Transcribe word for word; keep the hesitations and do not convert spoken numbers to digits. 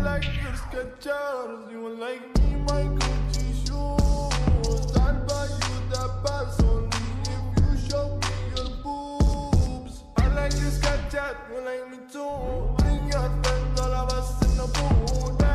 like your Skechers, you like me, my Gucci shoes. I'll buy you the best only if you show me your boobs. I like your Skechers, you like me too. Bring your friends, all of us in the booth.